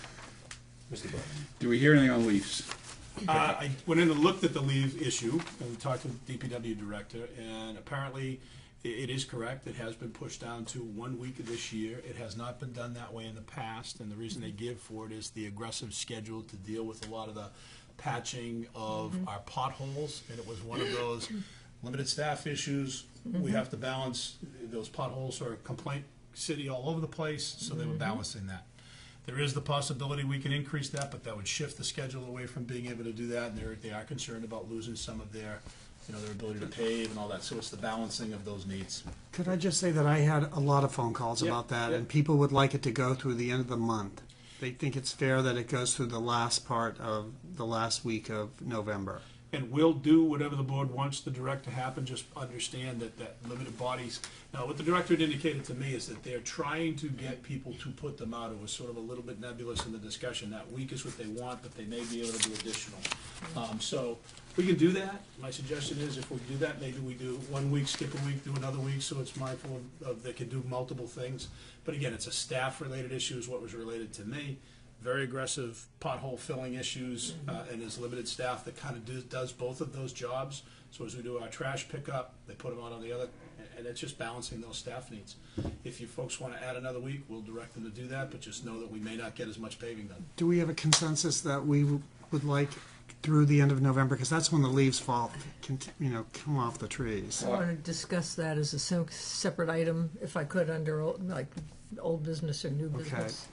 Mister Burke. Do we hear anything on leaves? Uh, I went in and looked at the leave issue and talked to the D P W director, and apparently i- it is correct. It has been pushed down to one week of this year. It has not been done that way in the past, and the reason they give for it is the aggressive schedule to deal with a lot of the patching of our potholes, and it was one of those limited staff issues. We have to balance, those potholes are a complaint city all over the place, so they were balancing that. There is the possibility we can increase that, but that would shift the schedule away from being able to do that, and they're, they are concerned about losing some of their, you know, their ability to pave and all that, so it's the balancing of those needs. Could I just say that I had a lot of phone calls Yeah, about that, yeah. and people would like it to go through the end of the month. They think it's fair that it goes through the last part of the last week of November. And we'll do whatever the board wants to direct to happen, just understand that, that limited bodies. Now, what the director had indicated to me is that they're trying to get people to put them out. It was sort of a little bit nebulous in the discussion. That week is what they want, but they may be able to do additional. Um, so we can do that. My suggestion is if we do that, maybe we do one week, skip a week, do another week, so it's mindful of, of they can do multiple things. But again, it's a staff-related issue is what was related to me. Very aggressive pothole filling issues, uh, and there's limited staff that kind of do, does both of those jobs. So as we do our trash pickup, they put them out on the other, and it's just balancing those staff needs. If you folks want to add another week, we'll direct them to do that, but just know that we may not get as much paving done. Do we have a consensus that we w- would like through the end of November? Because that's when the leaves fall, cont- you know, come off the trees. I want to discuss that as a se- separate item, if I could, under, old- like, old business or new Okay. business.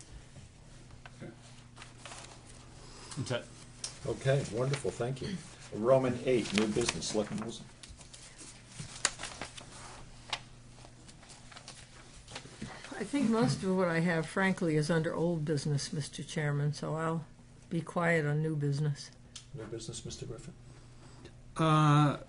Okay, wonderful, thank you. Roman eight, new business, Selectman Wilson. I think most of what I have, frankly, is under old business, Mister Chairman, so I'll be quiet on new business. New business, Mister Griffin. Uh,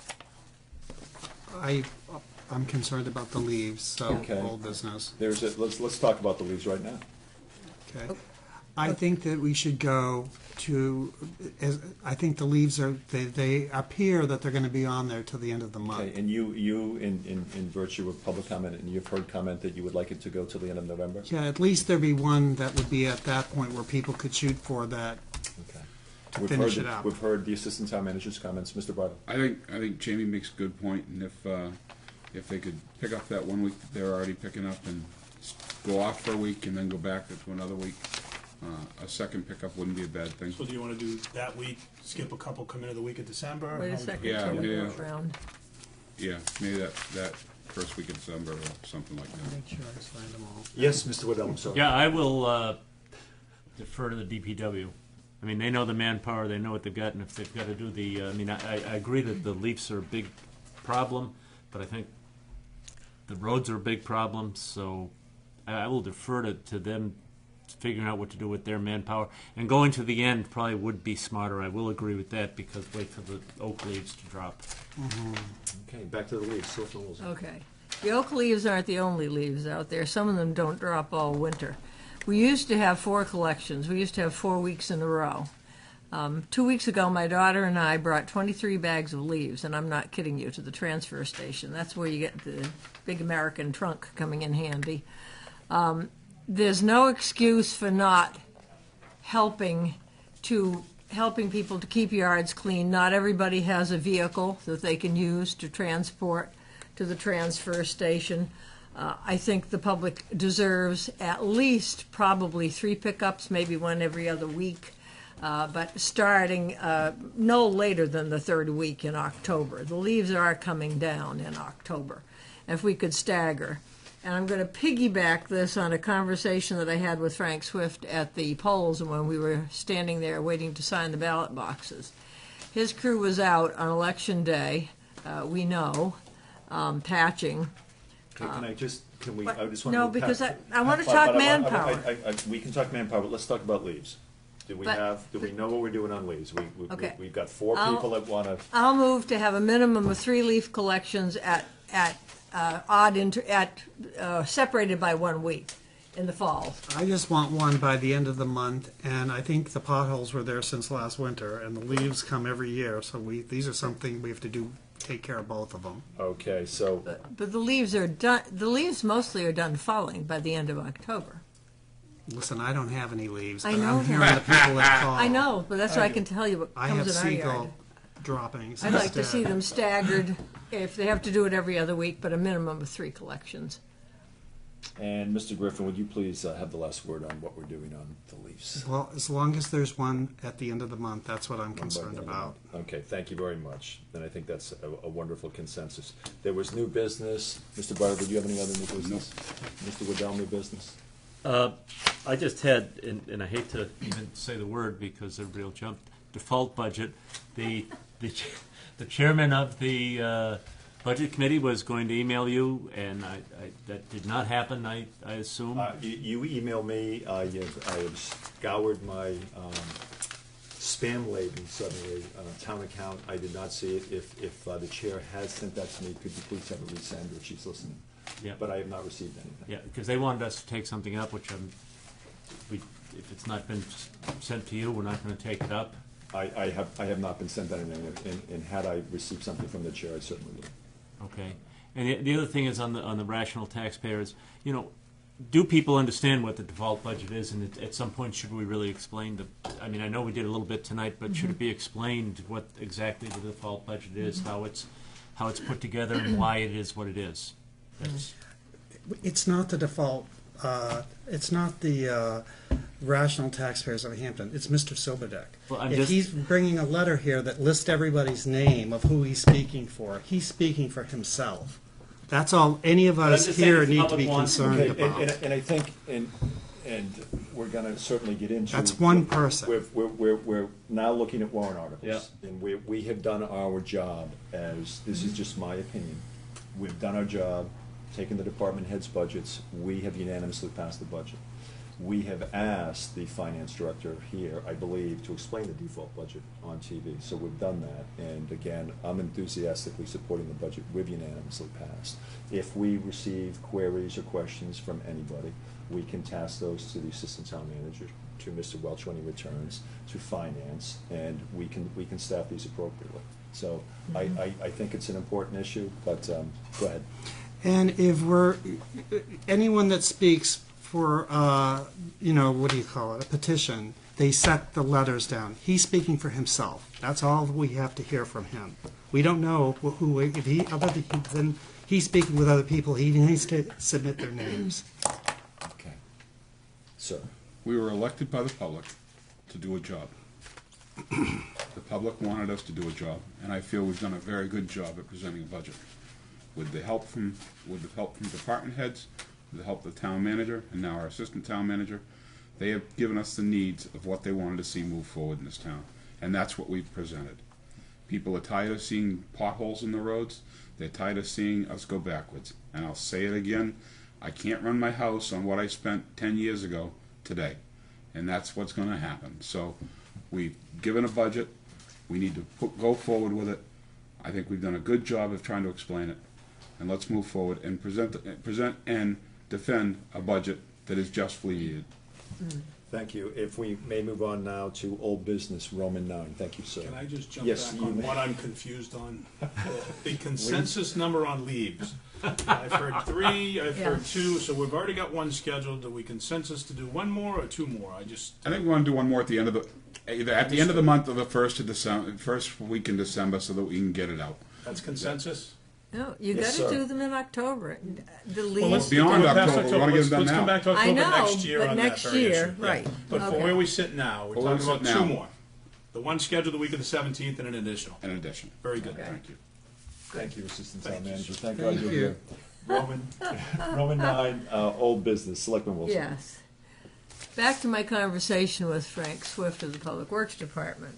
I, I'm concerned about the leaves, so Okay. old business. There's a, let's, let's talk about the leaves right now. Okay. I think that we should go to, as, I think the leaves are, they, they appear that they're going to be on there till the end of the month. Okay, and you, you, in, in, in virtue of public comment, and you've heard comment that you would like it to go till the end of November? Yeah, at least there be one that would be at that point where people could shoot for that Okay. to We've finish heard it the- up. We've heard the Assistant Town Manager's comments. Mister Bridle? I think, I think Jamie makes a good point, and if, uh, if they could pick up that one week that they're already picking up and s- go off for a week and then go back to another week, uh, a second pickup wouldn't be a bad thing. So do you want to do that week, skip a couple, come into the week of December? Wait How a we- second, Yeah, till it yeah. goes round. Yeah, maybe that, that first week of December or something like that. Make sure I signed them all. Yes, Mister Waddell, I'm sorry. Yeah, I will uh, defer to the D P W. I mean, they know the manpower, they know what they've got, and if they've got to do the, uh, I mean, I, I agree that the leaks are a big problem, but I think the roads are a big problem, so I, I will defer to, to them figuring out what to do with their manpower. And going to the end probably would be smarter, I will agree with that, because wait for the oak leaves to drop. Okay, back to the leaves. Selectman Wilson. Okay. The oak leaves aren't the only leaves out there. Some of them don't drop all winter. We used to have four collections. We used to have four weeks in a row. Um, two weeks ago, my daughter and I brought twenty-three bags of leaves, and I'm not kidding you, to the transfer station. That's where you get the big American trunk coming in handy. Um, there's no excuse for not helping to helping people to keep yards clean. Not everybody has a vehicle that they can use to transport to the transfer station. Uh, I think the public deserves at least probably three pickups, maybe one every other week, uh, but starting uh, no later than the third week in October. The leaves are coming down in October. If we could stagger. And I'm going to piggyback this on a conversation that I had with Frank Swift at the polls when we were standing there waiting to sign the ballot boxes. His crew was out on election day, uh, we know, um, patching. Okay, can I just, can we, But- I just want no, to. because I- I wanna talk manpower. I, I, we can talk manpower, but let's talk about leaves. Do we But- have, do we know what we're doing on leaves? We, we, Okay. we've got four I'll- people that want to, I'll move to have a minimum of three leaf collections at, at uh, odd, inter- at, uh, separated by one week in the fall. I just want one by the end of the month, and I think the potholes were there since last winter, and the leaves come every year, so we, these are something we have to do, take care of both of them. okay, so, But, but the leaves are done, the leaves mostly are done falling by the end of October. Listen, I don't have any leaves, I but know I'm hearing the people that call. I know, but that's why I can tell you what I comes have in our yard. seagull droppings I'd like to instead. see them staggered, if they have to do it every other week, but a minimum of three collections. and Mister Griffin, would you please uh, have the last word on what we're doing on the leaves? Well, as long as there's one at the end of the month, that's what I'm One by concerned one. about. Okay, thank you very much. And I think that's a, a wonderful consensus. There was new business. Mister Bridle, did you have any other new business? Mister Waddell, new business? Uh, I just had, and, and I hate to even say the word because everybody will jump, default budget. The, the, ch- the chairman of the uh, budget committee was going to email you, and I, I, that did not happen, I, I assume. Uh, you, you emailed me, I have, I have scoured my um, spam laden suddenly uh, town account. I did not see it. If, if uh, the chair has sent that to me, could you please have it resend if she's listening? Yeah. But I have not received anything. Yeah, because they wanted us to take something up, which I'm, we, if it's not been s- sent to you, we're not going to take it up. I, I have, I have not been sent anything, and, and had I received something from the chair, I certainly would. Okay. And the, the other thing is on the, on the rational taxpayers, you know, do people understand what the default budget is, and at, at some point, should we really explain the, I mean, I know we did a little bit tonight, but should it be explained what exactly the default budget is, how it's, how it's put together, and why it is what it is? That's, It's not the default, uh, it's not the uh, rational taxpayers of Hampton, it's Mister Sobadek. Well, I'm If just- he's bringing a letter here that lists everybody's name of who he's speaking for, he's speaking for himself. That's all any of I'm us just saying here if the need to public be wants- concerned Okay, about. and, and, and I think, and, and we're gonna certainly get into. That's one person. We're, we're, we're, we're now looking at warrant articles. Yeah. And we, we have done our job as, this is just my opinion, we've done our job, taken the department heads' budgets, we have unanimously passed the budget. We have asked the finance director here, I believe, to explain the default budget on T V. So we've done that, and again, I'm enthusiastically supporting the budget we've unanimously passed. If we receive queries or questions from anybody, we can task those to the assistant town manager, to Mister Welch when he returns, to finance, and we can, we can staff these appropriately. So I, I, I think it's an important issue, but um, go ahead. And if we're, anyone that speaks for, uh, you know, what do you call it, a petition, they set the letters down. He's speaking for himself. That's all we have to hear from him. We don't know who, who if he, other than he's speaking with other people, he needs to submit their names. Okay. Sir. We were elected by the public to do a job. The public wanted us to do a job, and I feel we've done a very good job at presenting a budget. With the help from, with the help from department heads, with the help of the town manager, and now our assistant town manager, they have given us the needs of what they wanted to see move forward in this town, and that's what we've presented. People are tired of seeing potholes in the roads. They're tired of seeing us go backwards. And I'll say it again, I can't run my house on what I spent ten years ago today, and that's what's going to happen. So we've given a budget. We need to put, go forward with it. I think we've done a good job of trying to explain it, and let's move forward and present, present and defend a budget that is justly needed. Thank you. If we may move on now to old business, Roman nine. Thank you, sir. Can I just jump Yes, back you on may. what I'm confused on? The consensus number on leaves. I've heard three, I've heard two, so we've already got one scheduled. Do we consensus to do one more or two more? I just, I think we want to do one more at the end of the, either at the end of the month or the first of December, first week in December, so that we can get it out. that's consensus? No, you Yes, got to sir. do them in October. The Well, leaves. let's Beyond go past October, we wanna get Let's- them done Let's now. come back to I October know, next year but on that next very year, issue. Yeah. right. But for Okay. where we sit now, we're For where we talking about sit two now. more. The one scheduled the week of the seventeenth and an additional. In addition. Very good. Thank you. Thank you, Assistant Town Thank you, Manager. sir. Thank God you're here. Roman, Roman nine, uh, old business, Selectman Wilson. Yes. Back to my conversation with Frank Swift of the Public Works Department,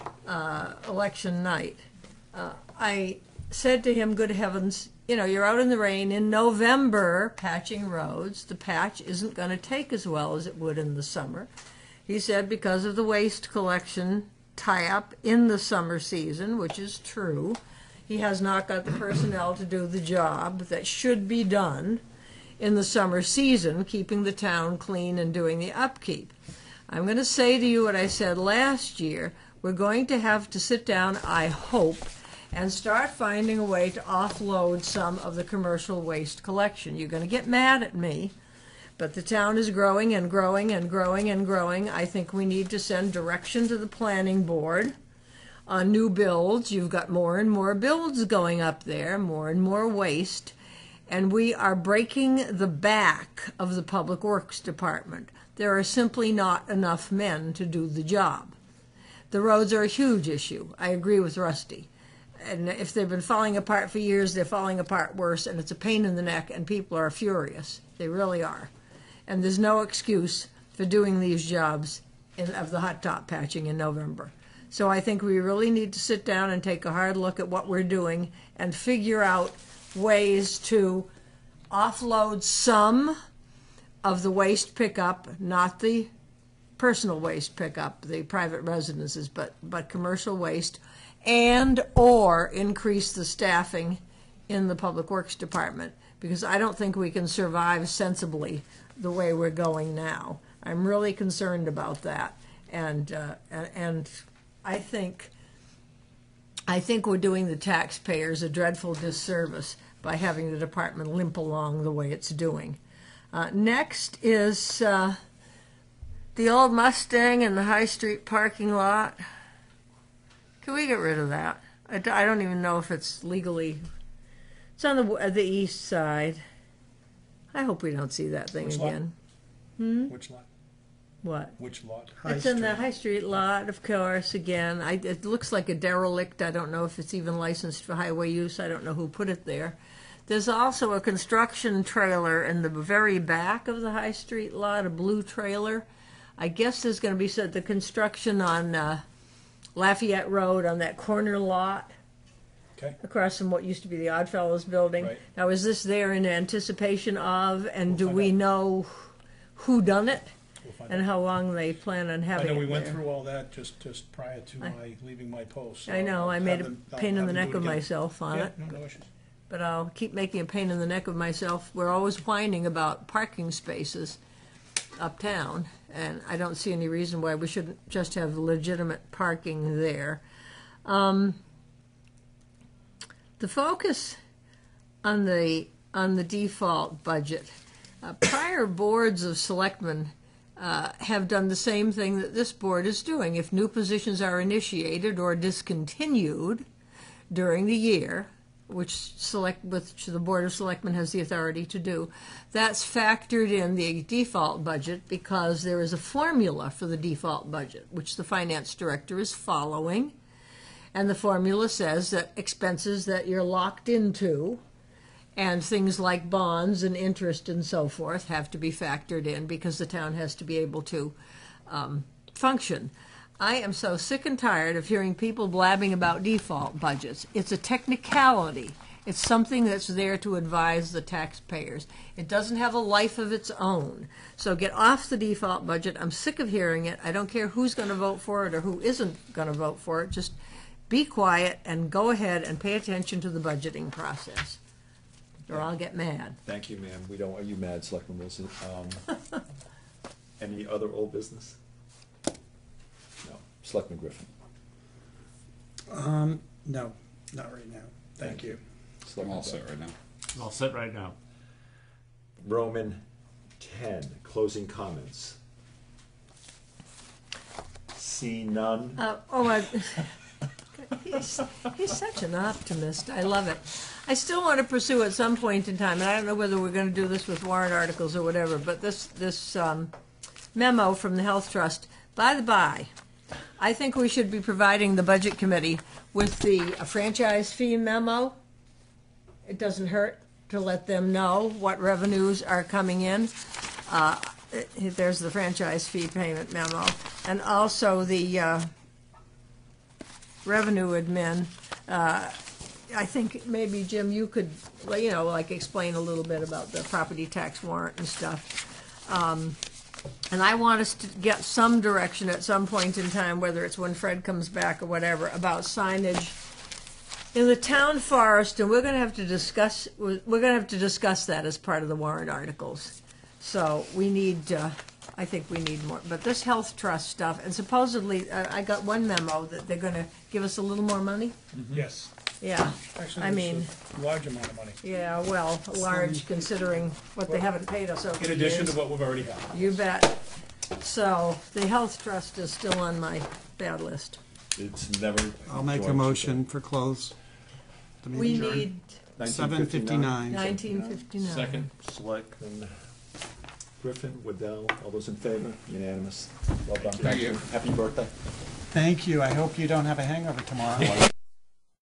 uh, election night. Uh, I said to him, good heavens, you know, you're out in the rain in November patching roads. The patch isn't going to take as well as it would in the summer. He said because of the waste collection tie-up in the summer season, which is true, he has not got the personnel to do the job that should be done in the summer season, keeping the town clean and doing the upkeep. I'm going to say to you what I said last year. We're going to have to sit down, I hope, and start finding a way to offload some of the commercial waste collection. You're going to get mad at me, but the town is growing and growing and growing and growing. I think we need to send direction to the planning board on new builds. You've got more and more builds going up there, more and more waste, and we are breaking the back of the Public Works Department. There are simply not enough men to do the job. The roads are a huge issue. I agree with Rusty. And if they've been falling apart for years, they're falling apart worse, and it's a pain in the neck, and people are furious. They really are. And there's no excuse for doing these jobs in, of the hot top patching in November. So I think we really need to sit down and take a hard look at what we're doing and figure out ways to offload some of the waste pickup, not the personal waste pickup, the private residences, but, but commercial waste, and or increase the staffing in the Public Works Department, because I don't think we can survive sensibly the way we're going now. I'm really concerned about that, and uh, and, and I think I think we're doing the taxpayers a dreadful disservice by having the department limp along the way it's doing. Uh, next is uh, the old Mustang in the High Street parking lot. Can we get rid of that? I, d- I don't even know if it's legally. It's on the uh, the east side. I hope we don't see that thing Which lot? again. Hmm? Which lot? What? Which lot? It's in the High Street lot, of course, again. I, it looks like a derelict. I don't know if it's even licensed for highway use. I don't know who put it there. There's also a construction trailer in the very back of the High Street lot, a blue trailer. I guess there's going to be so the construction on uh, Lafayette Road on that corner lot. Okay. Across from what used to be the Oddfellows building. Right. Now, is this there in anticipation of, and We'll do find we out. know who done it? We'll find And out. how long they plan on I having know we it went there. through all that just, just prior to I- my leaving my post. so I know, I'll I have made a them- I'll pain in have the them neck do it of again. myself on Yeah, it, no, no issues. but I'll keep making a pain in the neck of myself. We're always whining about parking spaces. uptown, and I don't see any reason why we shouldn't just have legitimate parking there. Um, the focus on the on the default budget, uh, prior boards of selectmen uh, have done the same thing that this board is doing. If new positions are initiated or discontinued during the year, which select which the Board of Selectmen has the authority to do, that's factored in the default budget because there is a formula for the default budget, which the finance director is following. And the formula says that expenses that you're locked into and things like bonds and interest and so forth have to be factored in because the town has to be able to um, function. I am so sick and tired of hearing people blabbing about default budgets. It's a technicality. It's something that's there to advise the taxpayers. It doesn't have a life of its own. So get off the default budget. I'm sick of hearing it. I don't care who's going to vote for it or who isn't going to vote for it. Just be quiet and go ahead and pay attention to the budgeting process, or I'll get mad. Thank you, ma'am. We don't want you mad, Selectman Wilson. Um, any other old business? No. Selectman Griffin. Um, no, not right now. Thank you. I'm Selectman all set Beck. right now. I'll sit right now. Roman ten, closing comments. See none. Uh, oh, my. He's, he's such an optimist. I love it. I still want to pursue at some point in time, and I don't know whether we're going to do this with warrant articles or whatever, but this, this um, memo from the Health Trust, by the by, I think we should be providing the Budget Committee with the uh, franchise fee memo. It doesn't hurt to let them know what revenues are coming in. Uh, it, there's the franchise fee payment memo. And also the uh, revenue admin. Uh, I think maybe, Jim, you could, well, you know, like explain a little bit about the property tax warrant and stuff. Um, and I want us to get some direction at some point in time, whether it's when Fred comes back or whatever, about signage in the town forest, and we're going to have to discuss. We're going to have to discuss that as part of the warrant articles. So we need. Uh, I think we need more. But this health trust stuff, and supposedly uh, I got one memo that they're going to give us a little more money. Yes. Yeah. Actually, I it's mean, a large amount of money. yeah. Well, large considering what they haven't paid us over In the addition years. to what we've already got. You bet. So the health trust is still on my bad list. It's never. I'll make a joined motion for close. The We meeting need seven fifty-nine. nineteen fifty-nine. Second. Selectman Griffin, Waddell, all those in favor? Unanimous. Well done. Thank you. Happy birthday. Thank you. I hope you don't have a hangover tomorrow.